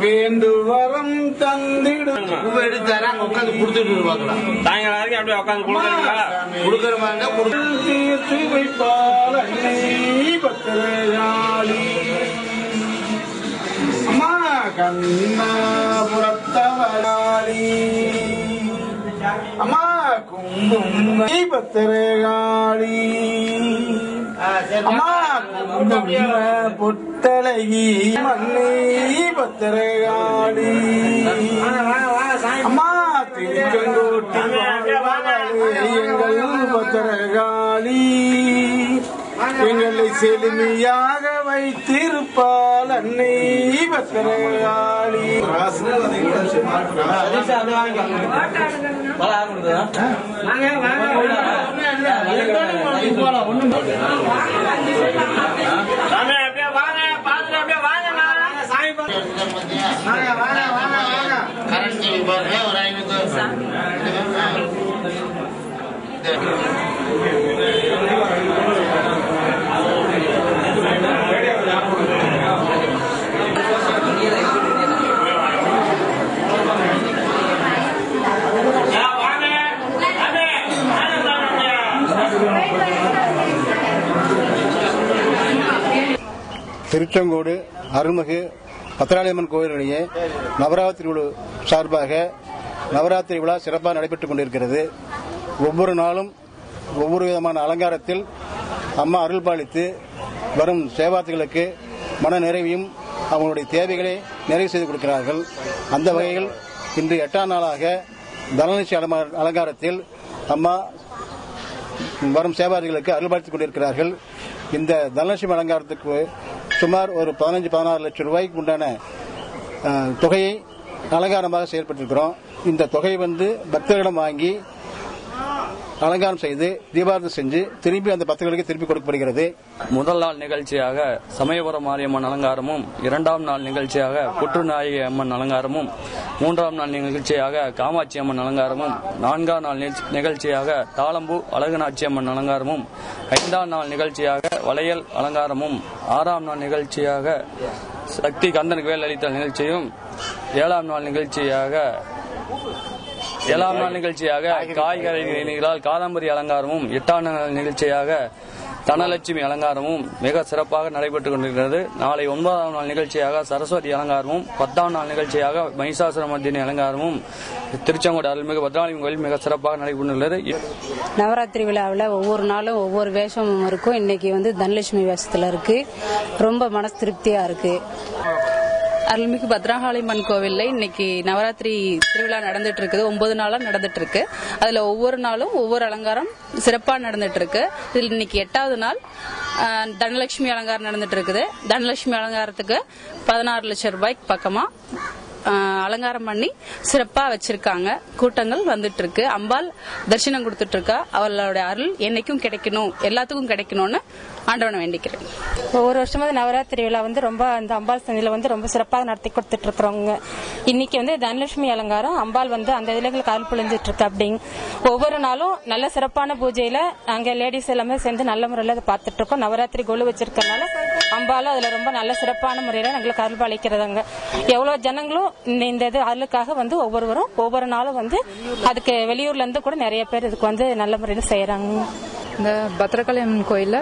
வேண்டு வரம் தந்திடு எடுத்தாரா உட்காந்து கொடுத்துட்டு இருப்பாங்களா சாயங்காலம் வரைக்கும் அப்படியே உட்காந்து கொடுக்குற மாதிரி தீர்த்து வைப்பால் அன்னை பத்திரகாளி அம்மா கண்ணாபுரத்தவளாளி அம்மா குங்கும பத்திரகாளி அம்மா குங்கும பொட்டழகி மண்ணை பத்திரகாளி அம்மா திருச்செங்கோட்டு எங்கள் பத்திரகாளி எங்களை செழுமையாக வைத்திருப்பால் அன்னை பத்திரகாளி திருச்செங்கோடு அருள்மிகு பத்திராளியம்மன் கோயிலுடைய நவராத்திரி விழா சார்பாக நவராத்திரி விழா சிறப்பாக நடைபெற்றுக் கொண்டிருக்கிறது. ஒவ்வொரு நாளும் ஒவ்வொரு விதமான அலங்காரத்தில் அம்மா அருள் பாலித்து வரும் சேவார்த்திகளுக்கு மன நிறைவையும் அவங்களுடைய தேவைகளை நிறைவு செய்து கொடுக்கிறார்கள். அந்த வகையில் இன்று 8ஆம் நாளாக தனலட்சுமி அலங்காரத்தில் அம்மா வரும் சேவார்த்திகளுக்கு அருள் பாலித்துக் கொண்டிருக்கிறார்கள். இந்த தனலட்சுமி அலங்காரத்துக்கு சுமார் ஒரு 15-16 லட்சம் ரூபாய்க்கு உண்டான தொகையை அலங்காரமாக செயல்பட்டிருக்கிறோம். இந்த தொகை பக்தர்களிடம் வாங்கி அலங்காரம் செய்து தீபாரதனை செஞ்சு திரும்பி அந்த பக்தர்களுக்கு திருப்பி கொடுக்கப்படுகிறது. முதல் நாள் நிகழ்ச்சியாக சமயபுரம் மாரியம்மன் அலங்காரமும், 2ஆம் நாள் நிகழ்ச்சியாக புற்றுநாயகி அம்மன் அலங்காரமும், 3ஆம் நாள் நிகழ்ச்சியாக காமாட்சி அம்மன் அலங்காரமும், 4ஆம் நாள் நிகழ்ச்சியாக தாளம்பூ அழகுநாச்சி அம்மன் அலங்காரமும், 5ஆம் நாள் நிகழ்ச்சியாக வளையல் அலங்காரமும், 6ஆம் நாள் நிகழ்ச்சியாக சக்தி கந்தனுக்கு வேல் அளித்தல் நிகழ்ச்சியும், 7ஆம் நாள் நிகழ்ச்சியாக காய்கறிகளால் காதம்பரி அலங்காரமும், 8ஆம் நாள் நிகழ்ச்சியாக தனலட்சுமி அலங்காரமும் மிக சிறப்பாக நடைபெற்றுக் கொண்டிருக்கிறது. நாளை 9ஆம் நாள் நிகழ்ச்சியாக சரஸ்வதி அலங்காரமும், 10ஆம் நாள் நிகழ்ச்சியாக மகிஷாசுரமர்த்தினி அலங்காரமும் திருச்செங்கோடு அருள்மிகு பத்ராளியம்மன் கோயில் மிக சிறப்பாக நடைபெற்றுள்ளது. நவராத்திரி விழாவில் ஒவ்வொரு நாளும் ஒவ்வொரு வேஷமும் இருக்கும். இன்னைக்கு தனலட்சுமி வேஷத்துல இருக்கு. ரொம்ப மனசு திருப்தியா இருக்கு. அருள்மிகு பத்ரகாளியம்மன் கோவில்ல இன்னைக்கு நவராத்திரி திருவிழா நடந்துட்டு இருக்குது. 9 நாளா நடந்துட்டு இருக்கு. அதுல ஒவ்வொரு நாளும் ஒவ்வொரு அலங்காரம் சிறப்பா நடந்துட்டு இருக்கு. இதுல இன்னைக்கு 8வது நாள் தனலட்சுமி அலங்காரம் நடந்துட்டு இருக்குது. தனலட்சுமி அலங்காரத்துக்கு 16 லட்சம் ரூபாய்க்கு பக்கமா அலங்காரம் பண்ணி சிறப்பா வச்சிருக்காங்க. கூட்டங்கள் வந்துட்டு இருக்கு. அம்பாள் தரிசனம் கொடுத்துட்டு இருக்கா. அவளோட அருள் என்னைக்கும் கிடைக்கணும், எல்லாத்துக்கும் கிடைக்கணும்னு ஆண்டவனை வேண்டிக்கிறேன். ஒவ்வொரு வருஷமும் நவராத்திரி விழா ரொம்ப அந்த அம்பாள் சந்தையில ரொம்ப சிறப்பாக நடத்தி கொடுத்துட்டு இருக்கிறோங்க. இன்னைக்கு தனலட்சுமி அலங்காரம் அம்பாள் அந்த இதுல கால் புழிஞ்சிட்டு இருக்கு. அப்படிங்க ஒவ்வொரு நாளும் நல்ல சிறப்பான பூஜையில நாங்க லேடிஸ் எல்லாமே சேர்ந்து நல்ல முறையில அதை பார்த்துட்டு இருக்கோம். நவராத்திரி கோலு வச்சிருக்கனால அம்பாலும் அதுல ரொம்ப நல்ல சிறப்பான முறையில எங்களுக்கு அருள் பாலிக்கிறதாங்க. எவ்வளவு ஜனங்களும் இந்த இது அருளுக்காக ஒவ்வொருவரும் ஒவ்வொரு நாளும் அதுக்கு வெளியூர்ல இருந்து கூட நிறைய பேர் இதுக்கு நல்ல முறையில செய்யறாங்க. இந்த பத்ரகாளியம்மன் கோயில்ல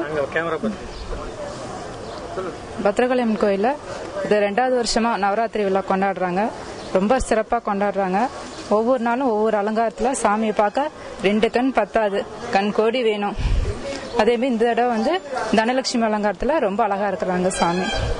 இது 2வது வருஷமா நவராத்திரி விழா கொண்டாடுறாங்க. ரொம்ப சிறப்பா கொண்டாடுறாங்க. ஒவ்வொரு நாளும் ஒவ்வொரு அலங்காரத்துல சாமியை பார்க்க 2 கண் பத்தாது, கண் கோடி வேணும். அதே மாதிரி இந்த தடவை தனலட்சுமி அலங்காரத்துல ரொம்ப அழகா இருக்கிறாங்க சாமி.